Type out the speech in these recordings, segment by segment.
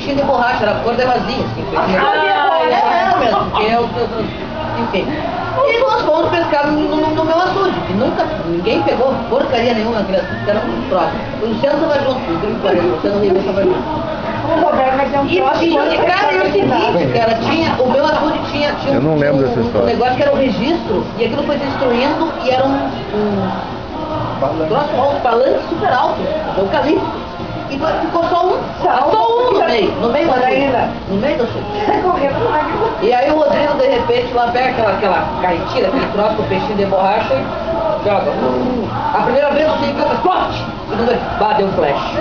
peixinho de borracha, era cor de rosinha, assim, peixinho. Mesmo, porque é o... Enfim. E nós fomos pescar no meu açude, que nunca, ninguém pegou porcaria nenhuma naquele açude, que era um troço. O Luciano tava junto, o Luciano Ribeiro tava junto. O Roberto vai ter um troço. E cara, e o seguinte, cara, o meu açude tinha Eu não lembro dessa história. Um negócio que era o registro, e aquilo foi destruindo, e era um troço, um palanque super alto, eucalipto. E ficou só um no meio do açude. No meio do açude. E aí o Rodrigo, de repente, lá pega aquela carretilha, aquele troço com o peixinho de borracha e joga. A primeira vez o Chico explode, a segunda vez, bateu um flash.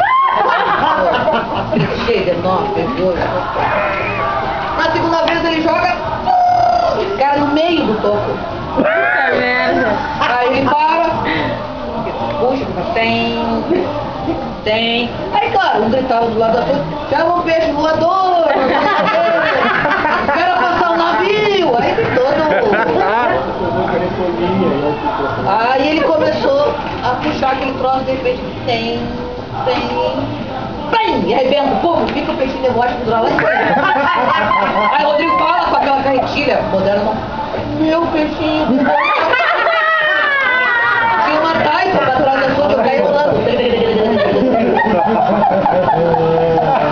Chega, nossa, pegou. Na segunda vez ele joga, cara, no meio do toco. Puta merda. Aí ele para, puxa, tem. Aí, claro, um gritava do lado da frente, chama um peixe voador, espera passar um navio. Aí todo. Aí ele começou a puxar aquele troço, de repente, tem. E arrebenta, pum, fica o peixinho de borracha pendurado lá em cima. Aí o Rodrigo fala com aquela carretilha moderna, meu peixinho de borracha. Tinha uma taipa pra trás da sua que eu caí rolando.